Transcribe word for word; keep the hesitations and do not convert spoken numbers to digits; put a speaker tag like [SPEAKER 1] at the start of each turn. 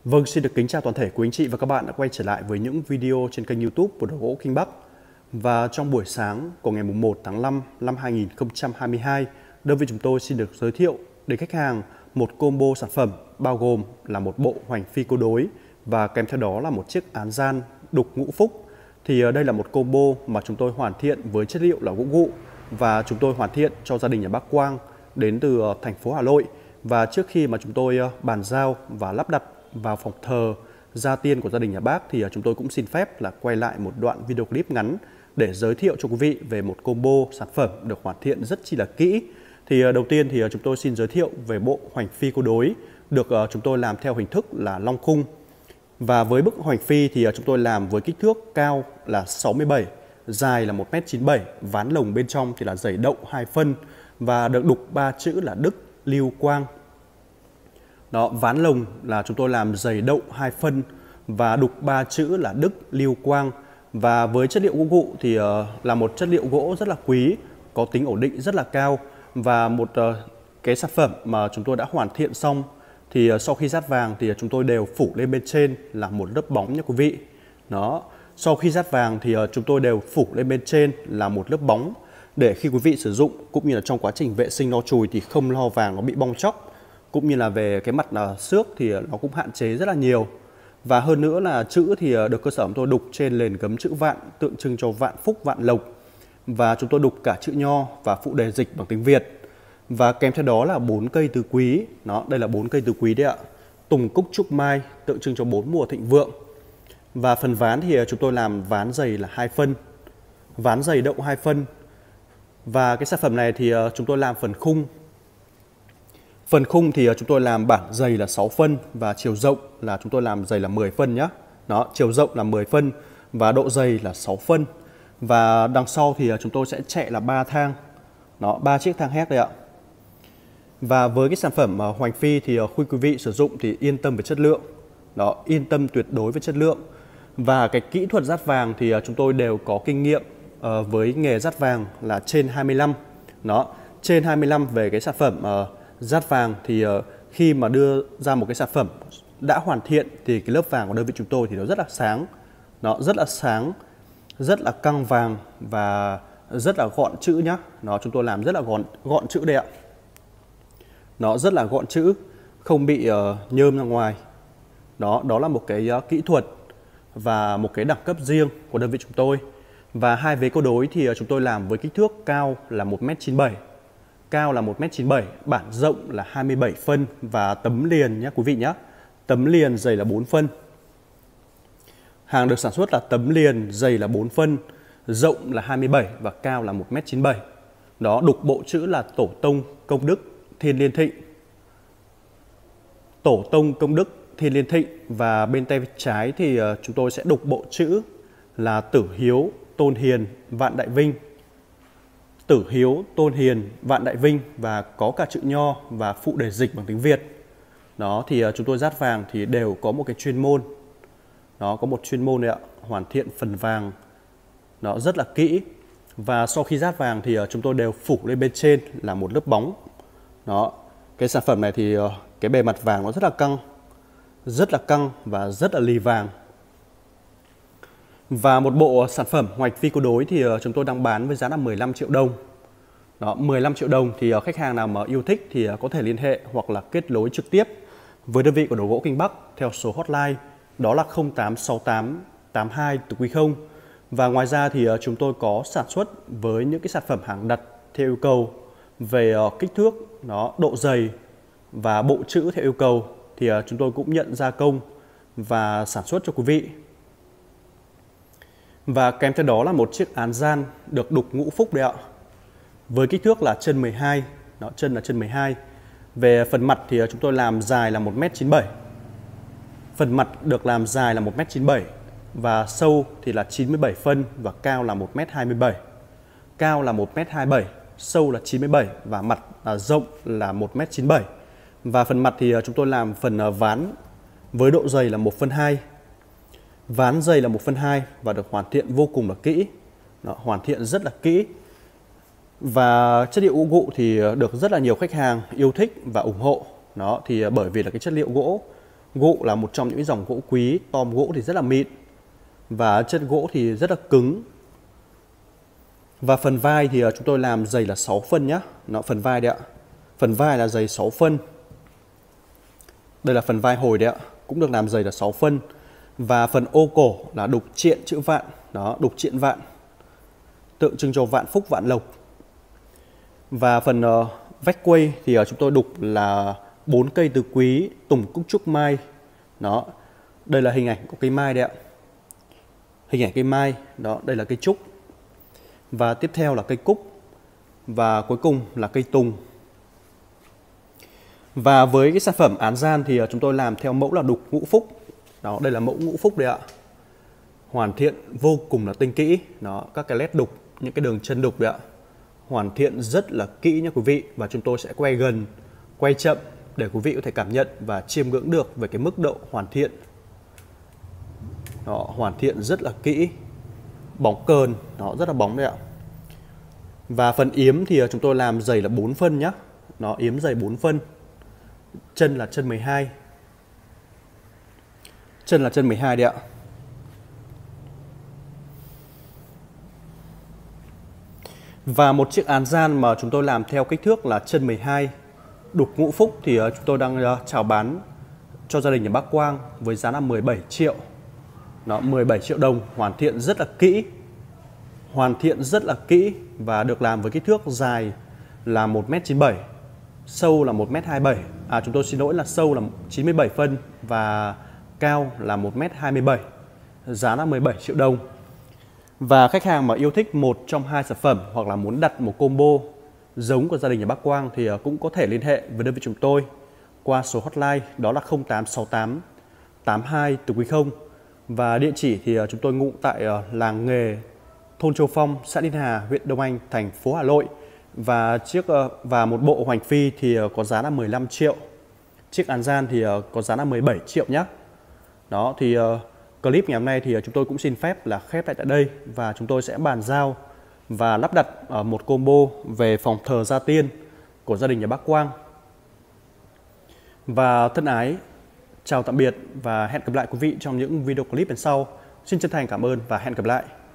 [SPEAKER 1] Vâng, xin được kính chào toàn thể quý anh chị và các bạn đã quay trở lại với những video trên kênh YouTube của Đồ Gỗ Kinh Bắc. Và trong buổi sáng của ngày mùng một tháng năm năm hai nghìn không trăm hai mươi hai, đơn vị chúng tôi xin được giới thiệu đến khách hàng một combo sản phẩm bao gồm là một bộ hoành phi câu đối và kèm theo đó là một chiếc án gian đục ngũ phúc. Thì đây là một combo mà chúng tôi hoàn thiện với chất liệu là gỗ gụ và chúng tôi hoàn thiện cho gia đình nhà bác Quang đến từ thành phố Hà Nội. Và trước khi mà chúng tôi bàn giao và lắp đặt vào phòng thờ gia tiên của gia đình nhà bác thì chúng tôi cũng xin phép là quay lại một đoạn video clip ngắn để giới thiệu cho quý vị về một combo sản phẩm được hoàn thiện rất chi là kỹ. Thì đầu tiên thì chúng tôi xin giới thiệu về bộ hoành phi câu đối được chúng tôi làm theo hình thức là long khung. Và với bức hoành phi thì chúng tôi làm với kích thước cao là sáu mươi bảy, dài là một mét chín mươi bảy, ván lồng bên trong thì là dày đậu hai phân và được đục ba chữ là Đức Lưu Quang. Đó, ván lồng là chúng tôi làm dày đậu hai phân và đục ba chữ là Đức Lưu Quang. Và với chất liệu gỗ gụ thì uh, là một chất liệu gỗ rất là quý, có tính ổn định rất là cao. Và một uh, cái sản phẩm mà chúng tôi đã hoàn thiện xong thì uh, sau khi dát vàng thì chúng tôi đều phủ lên bên trên là một lớp bóng nha quý vị. Đó, sau khi dát vàng thì uh, chúng tôi đều phủ lên bên trên là một lớp bóng để khi quý vị sử dụng cũng như là trong quá trình vệ sinh lau chùi thì không lo vàng nó bị bong tróc, cũng như là về cái mặt uh, xước thì nó cũng hạn chế rất là nhiều. Và hơn nữa là chữ thì được cơ sở chúng tôi đục trên nền gấm chữ vạn tượng trưng cho vạn phúc vạn lộc. Và chúng tôi đục cả chữ nho và phụ đề dịch bằng tiếng Việt. Và kèm theo đó là bốn cây tứ quý. Đó, đây là bốn cây tứ quý đấy ạ. Tùng cúc trúc mai tượng trưng cho bốn mùa thịnh vượng. Và phần ván thì chúng tôi làm ván dày là hai phân. Ván dày đậu hai phân. Và cái sản phẩm này thì chúng tôi làm phần khung. Phần khung thì chúng tôi làm bản dày là sáu phân và chiều rộng là chúng tôi làm dày là mười phân nhé. Đó, chiều rộng là mười phân và độ dày là sáu phân. Và đằng sau thì chúng tôi sẽ chạy là ba thang. Đó, ba chiếc thang héc đây ạ. Và với cái sản phẩm hoành phi thì khi quý vị sử dụng thì yên tâm về chất lượng. Đó, yên tâm tuyệt đối với chất lượng. Và cái kỹ thuật dát vàng thì chúng tôi đều có kinh nghiệm với nghề dát vàng là trên hai mươi năm. Đó, trên hai mươi năm về cái sản phẩm dát vàng thì khi mà đưa ra một cái sản phẩm đã hoàn thiện thì cái lớp vàng của đơn vị chúng tôi thì nó rất là sáng. Nó rất là sáng, rất là căng vàng và rất là gọn chữ nhá. Nó chúng tôi làm rất là gọn gọn chữ đây ạ. Nó rất là gọn chữ, không bị uh, nhơm ra ngoài. Đó, đó là một cái uh, kỹ thuật và một cái đẳng cấp riêng của đơn vị chúng tôi. Và hai vế câu đối thì uh, chúng tôi làm với kích thước cao là một mét chín mươi bảy. Cao là một mét chín mươi bảy, bản rộng là hai mươi bảy phân và tấm liền nhé quý vị nhé. Tấm liền dày là bốn phân. Hàng được sản xuất là tấm liền dày là bốn phân, rộng là hai mươi bảy và cao là một mét chín mươi bảy. Đó, đục bộ chữ là Tổ Tông Công Đức Thiên Liên Thịnh. Tổ Tông Công Đức Thiên Liên Thịnh. Và bên tay trái thì chúng tôi sẽ đục bộ chữ là Tử Hiếu Tôn Hiền Vạn Đại Vinh. Tử Hiếu Tôn Hiền Vạn Đại Vinh và có cả chữ nho và phụ đề dịch bằng tiếng Việt. Đó thì chúng tôi dát vàng thì đều có một cái chuyên môn. Đó, có một chuyên môn đấy ạ, hoàn thiện phần vàng nó rất là kỹ. Và sau khi dát vàng thì chúng tôi đều phủ lên bên trên là một lớp bóng. Đó, cái sản phẩm này thì cái bề mặt vàng nó rất là căng, rất là căng và rất là lì vàng. Và một bộ sản phẩm hoành phi câu đối thì chúng tôi đang bán với giá là mười lăm triệu đồng. Đó, mười lăm triệu đồng thì khách hàng nào mà yêu thích thì có thể liên hệ hoặc là kết nối trực tiếp với đơn vị của Đồ Gỗ Kinh Bắc theo số hotline đó là không tám sáu tám tám hai tứ quý không. Và ngoài ra thì chúng tôi có sản xuất với những cái sản phẩm hàng đặt theo yêu cầu về kích thước, đó, độ dày và bộ chữ theo yêu cầu thì chúng tôi cũng nhận gia công và sản xuất cho quý vị. Và kèm theo đó là một chiếc án gian được đục ngũ phúc đấy ạ. Với kích thước là chân mười hai, đó, chân là chân mười hai. Về phần mặt thì chúng tôi làm dài là một mét chín mươi bảy. Phần mặt được làm dài là một mét chín mươi bảy và sâu thì là chín mươi bảy phân và cao là một mét hai mươi bảy. Cao là một mét hai mươi bảy, sâu là chín mươi bảy và mặt là rộng là một mét chín mươi bảy. Và phần mặt thì chúng tôi làm phần ván với độ dày là một phân hai. Ván dày là một phân hai và được hoàn thiện vô cùng là kỹ. Đó, hoàn thiện rất là kỹ. Và chất liệu gỗ gụ thì được rất là nhiều khách hàng yêu thích và ủng hộ. Đó thì bởi vì là cái chất liệu gỗ Gỗ là một trong những dòng gỗ quý, tom gỗ thì rất là mịn và chất gỗ thì rất là cứng. Và phần vai thì chúng tôi làm dày là sáu phân nhá. Nó phần vai đấy ạ. Phần vai là dày sáu phân. Đây là phần vai hồi đấy ạ, cũng được làm dày là sáu phân. Và phần ô cổ là đục triện chữ vạn, đó, đục triện vạn, tượng trưng cho vạn phúc vạn lộc. Và phần uh, vách quây thì uh, chúng tôi đục là bốn cây tứ quý, tùng cúc trúc mai. Đó, đây là hình ảnh của cây mai đấy ạ. Hình ảnh cây mai, đó, đây là cây trúc. Và tiếp theo là cây cúc. Và cuối cùng là cây tùng. Và với cái sản phẩm án gian thì chúng tôi làm theo mẫu là đục ngũ phúc. Đó, đây là mẫu ngũ phúc đấy ạ. Hoàn thiện vô cùng là tinh kỹ. Đó, các cái led đục, những cái đường chân đục đấy ạ. Hoàn thiện rất là kỹ nha quý vị. Và chúng tôi sẽ quay gần, quay chậm để quý vị có thể cảm nhận và chiêm ngưỡng được về cái mức độ hoàn thiện. Đó, hoàn thiện rất là kỹ. Bóng cờn, nó rất là bóng đấy ạ. Và phần yếm thì chúng tôi làm dày là bốn phân nhá. Nó yếm dày bốn phân. Chân là chân mười hai. Chân là chân mười hai đấy ạ. Và một chiếc án gian mà chúng tôi làm theo kích thước là chân mười hai, đục ngũ phúc thì chúng tôi đang chào bán cho gia đình nhà bác Quang với giá là mười bảy triệu. Nó mười bảy triệu đồng, hoàn thiện rất là kỹ. Hoàn thiện rất là kỹ và được làm với kích thước dài là một mét chín mươi bảy, sâu là một mét hai mươi bảy. À chúng tôi xin lỗi là sâu là chín mươi bảy phân và cao là một mét hai mươi bảy. Giá là mười bảy triệu đồng. Và khách hàng mà yêu thích một trong hai sản phẩm hoặc là muốn đặt một combo giống của gia đình nhà bác Quang thì cũng có thể liên hệ với đơn vị chúng tôi qua số hotline đó là không tám sáu tám tám hai từ quý không. Và địa chỉ thì chúng tôi ngụ tại làng nghề thôn Châu Phong, xã Liên Hà, huyện Đông Anh, thành phố Hà Nội. Và chiếc và một bộ hoành phi thì có giá là mười lăm triệu. Chiếc án gian thì có giá là mười bảy triệu nhé. Đó thì clip ngày hôm nay thì chúng tôi cũng xin phép là khép lại tại đây và chúng tôi sẽ bàn giao và lắp đặt một combo về phòng thờ gia tiên của gia đình nhà bác Quang. Và thân ái chào tạm biệt và hẹn gặp lại quý vị trong những video clip lần sau. Xin chân thành cảm ơn và hẹn gặp lại.